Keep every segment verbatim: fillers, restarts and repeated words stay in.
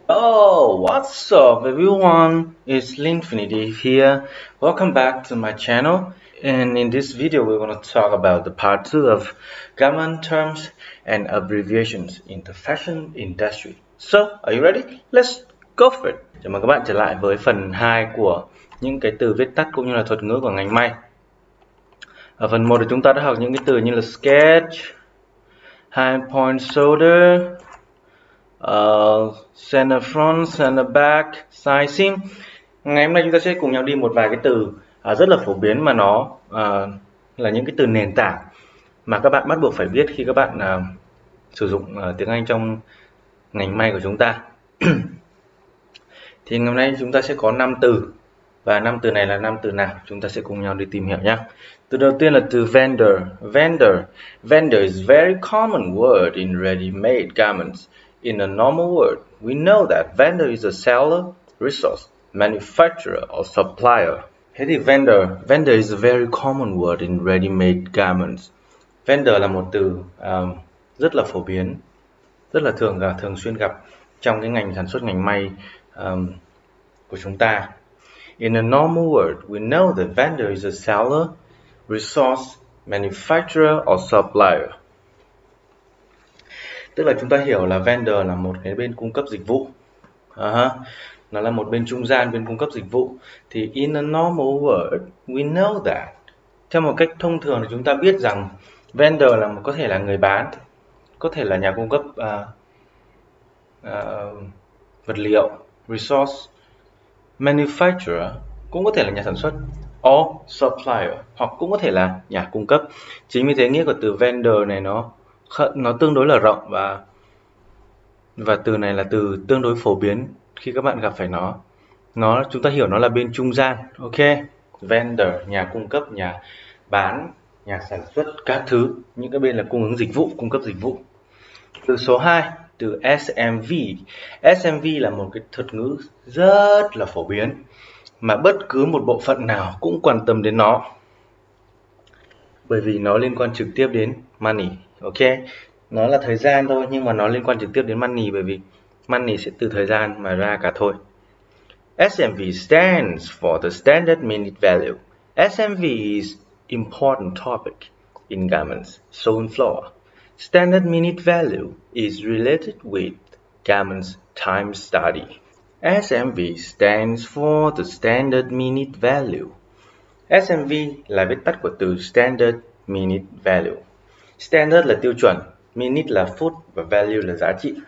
Oh, what's up everyone? It's Linfinity here. Welcome back to my channel. And in this video, we're going to talk about the part two of common terms and abbreviations in the fashion industry. So, are you ready? Let's go for it. Chào mừng các bạn trở lại với phần hai của những cái từ viết tắt cũng như là thuật ngữ của ngành may. Ở phần một thì chúng ta đã học những cái từ như là sketch, high point shoulder, Uh, center front, center back, side seam. Ngày hôm nay chúng ta sẽ cùng nhau đi một vài cái từ uh, rất là phổ biến mà nó uh, là những cái từ nền tảng mà các bạn bắt buộc phải biết khi các bạn uh, sử dụng uh, tiếng Anh trong ngành may của chúng ta. Thì ngày hôm nay chúng ta sẽ có năm từ và năm từ này là năm từ nào chúng ta sẽ cùng nhau đi tìm hiểu nhé. Từ đầu tiên là từ vendor. Vendor. Vendor is a very common word in ready-made garments. In a normal word, we know that vendor is a seller, resource, manufacturer, or supplier. Thế thì vendor, vendor is a very common word in ready-made garments. Vendor là một từ um, rất là phổ biến, rất là thường và thường xuyên gặp trong cái ngành sản xuất ngành may um, của chúng ta. In a normal word, we know that vendor is a seller, resource, manufacturer, or supplier. Tức là chúng ta hiểu là vendor là một cái bên cung cấp dịch vụ. Uh-huh. Nó là một bên trung gian, bên cung cấp dịch vụ. Thì in a normal word, we know that. Theo một cách thông thường thì chúng ta biết rằng vendor là một, có thể là người bán, có thể là nhà cung cấp uh, uh, vật liệu, resource, manufacturer, cũng có thể là nhà sản xuất, or supplier, hoặc cũng có thể là nhà cung cấp. Chính vì thế nghĩa của từ vendor này nó nó tương đối là rộng và và từ này là từ tương đối phổ biến khi các bạn gặp phải nó. Nó chúng ta hiểu nó là bên trung gian. Ok, vendor, nhà cung cấp, nhà bán, nhà sản xuất các thứ, những cái bên là cung ứng dịch vụ, cung cấp dịch vụ. Từ số hai, từ S M V. S M V là một cái thuật ngữ rất là phổ biến mà bất cứ một bộ phận nào cũng quan tâm đến nó, bởi vì nó liên quan trực tiếp đến money. Ok, nó là thời gian thôi nhưng mà nó liên quan trực tiếp đến money, bởi vì money sẽ từ thời gian mà ra cả thôi. S M V stands for the standard minute value. S M V is important topic in garments sewn floor. Standard minute value is related with garments time study. S M V stands for the standard minute value. S M V là viết tắt của từ standard minute value. Standard là tiêu chuẩn, minute là phút và value là giá trị.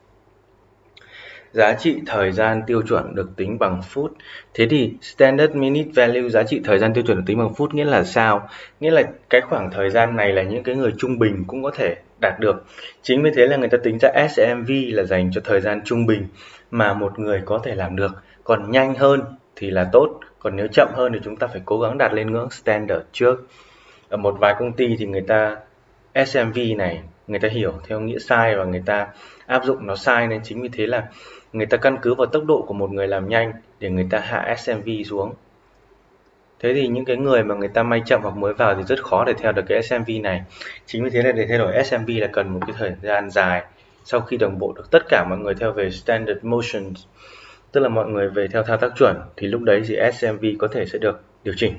Giá trị thời gian tiêu chuẩn được tính bằng phút. Thế thì standard minute value, giá trị thời gian tiêu chuẩn được tính bằng phút, nghĩa là sao? Nghĩa là cái khoảng thời gian này là những cái người trung bình cũng có thể đạt được. Chính vì thế là người ta tính ra S M V là dành cho thời gian trung bình mà một người có thể làm được. Còn nhanh hơn thì là tốt, còn nếu chậm hơn thì chúng ta phải cố gắng đạt lên ngưỡng standard trước. Ở một vài công ty thì người ta S M V này người ta hiểu theo nghĩa sai và người ta áp dụng nó sai, nên chính vì thế là người ta căn cứ vào tốc độ của một người làm nhanh để người ta hạ S M V xuống. Thế thì những cái người mà người ta may chậm hoặc mới vào thì rất khó để theo được cái S M V này. Chính vì thế là để thay đổi S M V là cần một cái thời gian dài. Sau khi đồng bộ được tất cả mọi người theo về standard motion, tức là mọi người về theo thao tác chuẩn, thì lúc đấy thì S M V có thể sẽ được điều chỉnh.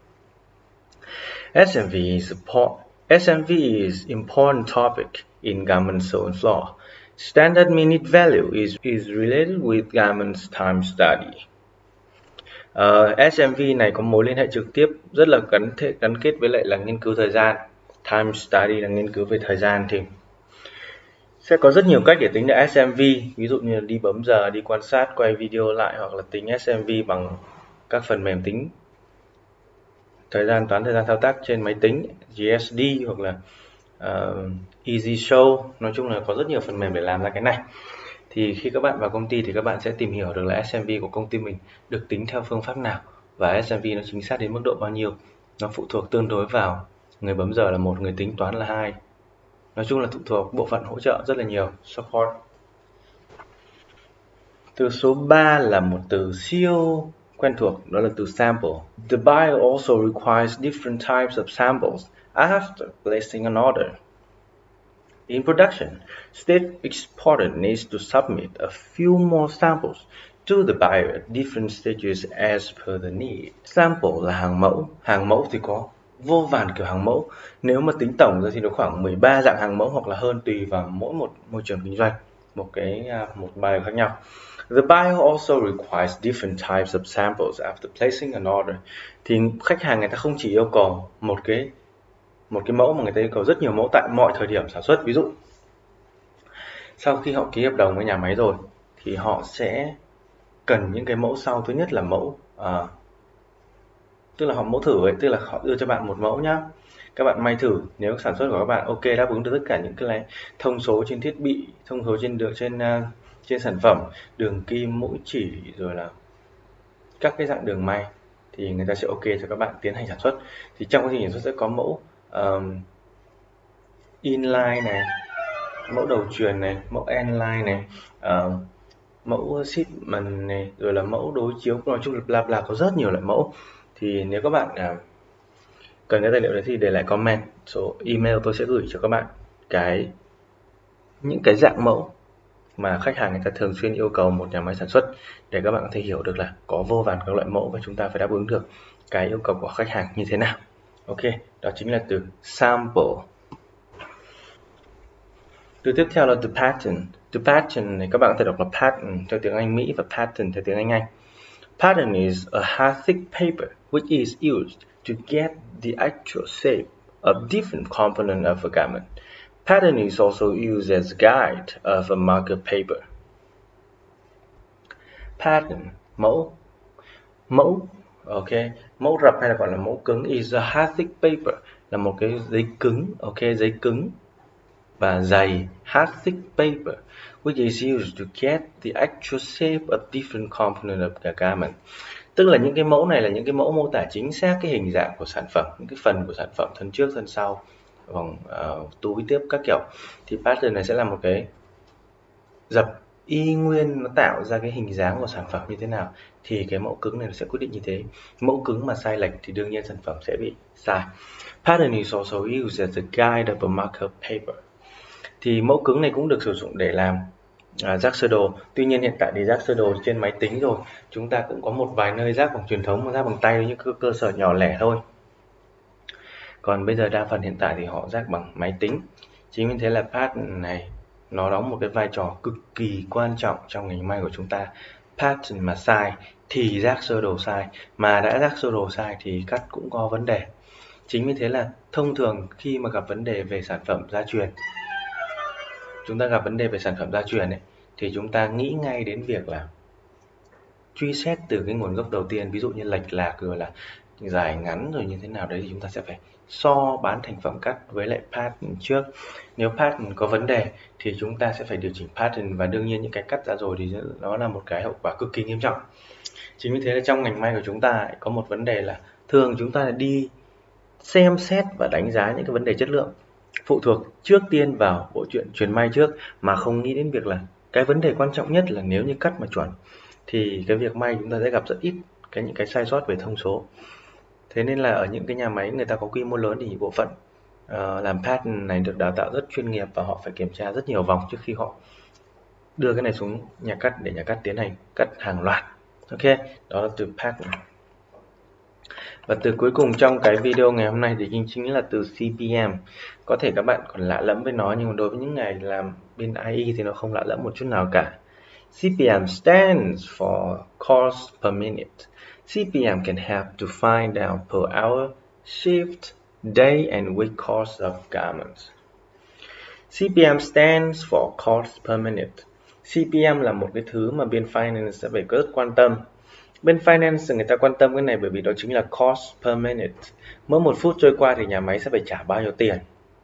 S M V is important. S M V is important topic in garment sewn floor. Standard minute value is, is related with garments time study. Uh, S M V này có mối liên hệ trực tiếp rất là gắn, thể, gắn kết với lại là nghiên cứu thời gian. Time study là nghiên cứu về thời gian, thì sẽ có rất nhiều cách để tính được S M V. Ví dụ như là đi bấm giờ, đi quan sát, quay video lại, hoặc là tính S M V bằng các phần mềm tính thời gian, toán thời gian thao tác trên máy tính, G S D hoặc là uh, Easy Show. Nói chung là có rất nhiều phần mềm để làm ra cái này. Thì khi các bạn vào công ty thì các bạn sẽ tìm hiểu được là S M V của công ty mình được tính theo phương pháp nào và S M V nó chính xác đến mức độ bao nhiêu. Nó phụ thuộc tương đối vào người bấm giờ là một, người tính toán là hai. Nói chung là phụ thuộc bộ phận hỗ trợ rất là nhiều, support. Từ số ba là một từ siêu quen thuộc, đó là từ sample. The buyer also requires different types of samples after placing an order. In production, state exporter needs to submit a few more samples to the buyer at different stages as per the need. Sample là hàng mẫu. Hàng mẫu thì có vô vàn kiểu hàng mẫu. Nếu mà tính tổng ra thì nó khoảng mười ba dạng hàng mẫu hoặc là hơn, tùy vào mỗi một môi trường kinh doanh, một cái một bài khác nhau. The buyer also requires different types of samples after placing an order. Thì khách hàng người ta không chỉ yêu cầu một cái một cái mẫu mà người ta yêu cầu rất nhiều mẫu tại mọi thời điểm sản xuất. Ví dụ sau khi họ ký hợp đồng với nhà máy rồi thì họ sẽ cần những cái mẫu sau. Thứ nhất là mẫu à, tức là họ mẫu thử ấy, tức là họ đưa cho bạn một mẫu nhá, các bạn may thử. Nếu sản xuất của các bạn ok, đáp ứng được tất cả những cái thông số trên thiết bị, thông số trên đường trên uh, trên sản phẩm, đường kim, mũi chỉ, rồi là các cái dạng đường may, thì người ta sẽ ok cho các bạn tiến hành sản xuất. Thì trong quá trình sản xuất sẽ có mẫu um, inline này, mẫu đầu truyền này, mẫu endline này, uh, mẫu shipment này, rồi là mẫu đối chiếu, nói chung là bla bla, có rất nhiều loại mẫu. Thì nếu các bạn uh, cần cái tài liệu đấy thì để lại comment, số email tôi sẽ gửi cho các bạn cái những cái dạng mẫu mà khách hàng người ta thường xuyên yêu cầu một nhà máy sản xuất, để các bạn có thể hiểu được là có vô vàn các loại mẫu và chúng ta phải đáp ứng được cái yêu cầu của khách hàng như thế nào. Ok, đó chính là từ sample. Từ tiếp theo là the pattern. The pattern này các bạn có thể đọc là pattern theo tiếng Anh Mỹ và pattern theo tiếng Anh Anh. Pattern is a hard thick paper which is used to get the actual shape of different components of a garment. Pattern is also used as a guide of a marker paper. Pattern, mẫu, mẫu, ok, mẫu rập hay là gọi là mẫu cứng, is a hard thick paper là một cái giấy cứng, ok, giấy cứng và dày, hard thick paper, which is used to get the actual shape of different components of the garment. Tức là những cái mẫu này là những cái mẫu mô tả chính xác cái hình dạng của sản phẩm, những cái phần của sản phẩm, thân trước, thân sau, vòng uh, túi tiếp các kiểu. Thì pattern này sẽ là một cái dập y nguyên, nó tạo ra cái hình dáng của sản phẩm như thế nào, thì cái mẫu cứng này nó sẽ quyết định như thế. Mẫu cứng mà sai lệch thì đương nhiên sản phẩm sẽ bị sai. Pattern is also used as a guide of a marker paper. Thì mẫu cứng này cũng được sử dụng để làm à, rác sơ đồ. Tuy nhiên hiện tại thì rác sơ đồ trên máy tính rồi, chúng ta cũng có một vài nơi rác bằng truyền thống và rác bằng tay, những cơ, cơ sở nhỏ lẻ thôi. Còn bây giờ đa phần hiện tại thì họ rác bằng máy tính. Chính vì thế là pattern này nó đóng một cái vai trò cực kỳ quan trọng trong ngành may của chúng ta. Pattern mà sai thì rác sơ đồ sai, mà đã rác sơ đồ sai thì cắt cũng có vấn đề. Chính vì thế là thông thường khi mà gặp vấn đề về sản phẩm gia truyền, chúng ta gặp vấn đề về sản phẩm gia truyền ấy, thì chúng ta nghĩ ngay đến việc là truy xét từ cái nguồn gốc đầu tiên. Ví dụ như lệch lạc rồi là dài ngắn rồi như thế nào đấy, thì chúng ta sẽ phải so bán thành phẩm cắt với lại pattern trước. Nếu pattern có vấn đề thì chúng ta sẽ phải điều chỉnh pattern, và đương nhiên những cái cắt ra rồi thì nó là một cái hậu quả cực kỳ nghiêm trọng. Chính vì thế là trong ngành may của chúng ta có một vấn đề là thường chúng ta đi xem xét và đánh giá những cái vấn đề chất lượng phụ thuộc trước tiên vào bộ chuyện truyền may trước, mà không nghĩ đến việc là cái vấn đề quan trọng nhất là nếu như cắt mà chuẩn thì cái việc may chúng ta sẽ gặp rất ít cái những cái sai sót về thông số. Thế nên là ở những cái nhà máy người ta có quy mô lớn thì bộ phận uh, làm pattern này được đào tạo rất chuyên nghiệp, và họ phải kiểm tra rất nhiều vòng trước khi họ đưa cái này xuống nhà cắt để nhà cắt tiến hành cắt hàng loạt. Ok, đó là từ pattern. Và từ cuối cùng trong cái video ngày hôm nay thì chính chính là từ xê pê em. Có thể các bạn còn lạ lẫm với nó, nhưng mà đối với những ngày làm bên i e thì nó không lạ lẫm một chút nào cả. xê pê em stands for cost per minute. xê pê em can help to find out per hour, shift, day and week cost of garments. xê pê em stands for cost per minute. xê pê em là một cái thứ mà bên finance sẽ phải rất quan tâm. Bên finance người ta quan tâm cái này bởi vì đó chính là cost per minute. Mỗi một phút trôi qua thì nhà máy sẽ phải trả bao nhiêu tiền.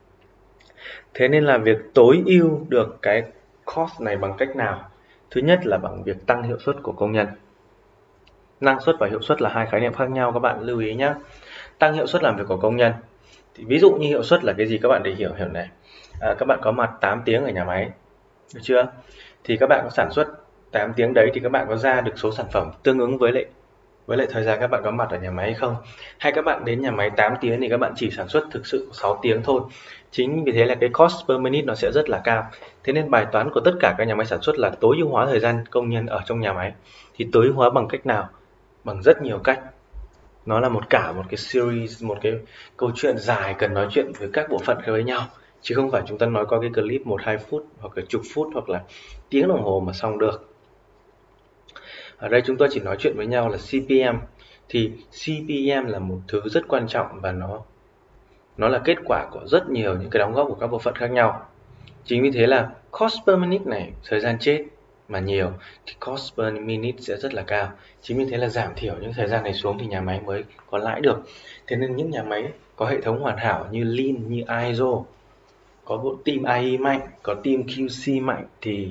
Thế nên là việc tối ưu được cái cost này bằng cách nào? Thứ nhất là bằng việc tăng hiệu suất của công nhân. Năng suất và hiệu suất là hai khái niệm khác nhau, các bạn lưu ý nhé. Tăng hiệu suất làm việc của công nhân. Thì ví dụ như hiệu suất là cái gì các bạn để hiểu hiểu này. À, các bạn có mặt tám tiếng ở nhà máy, được chưa? Thì các bạn có sản xuất tám tiếng đấy thì các bạn có ra được số sản phẩm tương ứng với lại với lại thời gian các bạn có mặt ở nhà máy hay không. Hay các bạn đến nhà máy tám tiếng thì các bạn chỉ sản xuất thực sự sáu tiếng thôi. Chính vì thế là cái cost per minute nó sẽ rất là cao. Thế nên bài toán của tất cả các nhà máy sản xuất là tối ưu hóa thời gian công nhân ở trong nhà máy. Thì tối ưu hóa bằng cách nào? Bằng rất nhiều cách. Nó là một cả một cái series, một cái câu chuyện dài cần nói chuyện với các bộ phận với nhau, chứ không phải chúng ta nói qua cái clip một hai phút hoặc là chục phút hoặc là tiếng đồng hồ mà xong được. Ở đây chúng tôi chỉ nói chuyện với nhau là xê pê em. Thì xê pê em là một thứ rất quan trọng và nó nó là kết quả của rất nhiều những cái đóng góp của các bộ phận khác nhau. Chính vì thế là cost per minute này, thời gian chết mà nhiều thì cost per minute sẽ rất là cao. Chính vì thế là giảm thiểu những thời gian này xuống thì nhà máy mới có lãi được. Thế nên những nhà máy có hệ thống hoàn hảo như Lean, như i ét o, có bộ team i e mạnh, có team quy xê mạnh thì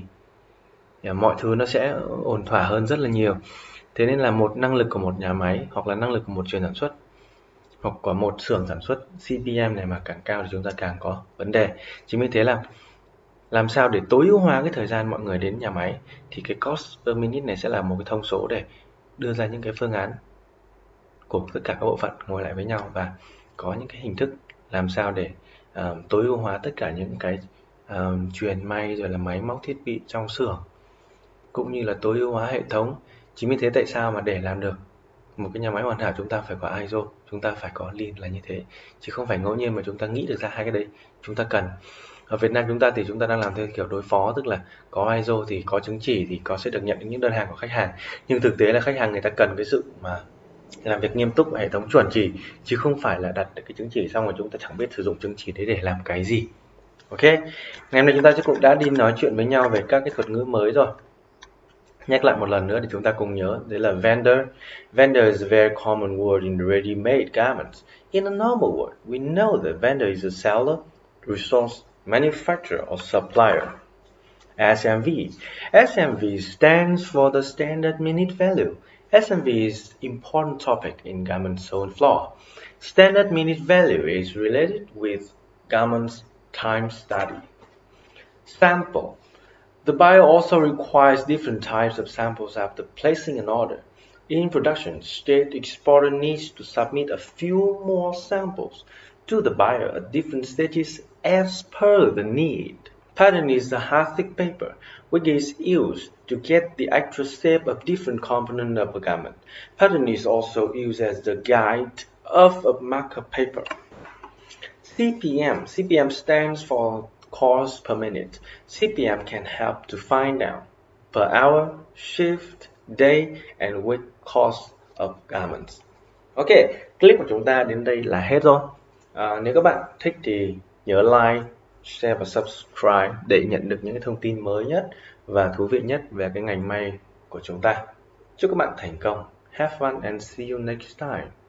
mọi thứ nó sẽ ổn thỏa hơn rất là nhiều. Thế nên là một năng lực của một nhà máy hoặc là năng lực của một trường sản xuất hoặc của một xưởng sản xuất, xê pê em này mà càng cao thì chúng ta càng có vấn đề. Chính vì thế là làm sao để tối ưu hóa cái thời gian mọi người đến nhà máy thì cái cost per minute này sẽ là một cái thông số để đưa ra những cái phương án của tất cả các bộ phận ngồi lại với nhau và có những cái hình thức làm sao để uh, tối ưu hóa tất cả những cái uh, truyền may rồi là máy móc thiết bị trong xưởng, cũng như là tối ưu hóa hệ thống. Chính vì thế tại sao mà để làm được một cái nhà máy hoàn hảo chúng ta phải có i ét o, chúng ta phải có Lean là như thế, chứ không phải ngẫu nhiên mà chúng ta nghĩ được ra hai cái đấy. Chúng ta cần ở Việt Nam chúng ta thì chúng ta đang làm theo kiểu đối phó, tức là có i ét o thì có chứng chỉ thì có sẽ được nhận những đơn hàng của khách hàng, nhưng thực tế là khách hàng người ta cần cái sự mà làm việc nghiêm túc và hệ thống chuẩn chỉ, chứ không phải là đặt được cái chứng chỉ xong rồi chúng ta chẳng biết sử dụng chứng chỉ đấy để làm cái gì. Ok, ngày hôm nay chúng ta cũng đã đi nói chuyện với nhau về các cái thuật ngữ mới rồi. Nhắc lại một lần nữa để chúng ta cùng nhớ, đấy là vendor. Vendor is a very common word in ready-made garments. In a normal world, we know that vendor is a seller, resource, manufacturer or supplier. S M V. S M V stands for the standard minute value. S M V is an important topic in garment sewing floor. Standard minute value is related with garments time study. Sample. The buyer also requires different types of samples after placing an order. In production state, exporter needs to submit a few more samples to the buyer at different stages as per the need. Pattern is the hard-thick paper, which is used to get the actual shape of different components of a garment. Pattern is also used as the guide of a marker paper. C P M. C P M stands for cost per minute. C P M can help to find out per hour, shift, day, and week cost of garments. Ok, clip của chúng ta đến đây là hết rồi. À, nếu các bạn thích thì nhớ like, share và subscribe để nhận được những cái thông tin mới nhất và thú vị nhất về cái ngành may của chúng ta. Chúc các bạn thành công. Have fun and see you next time.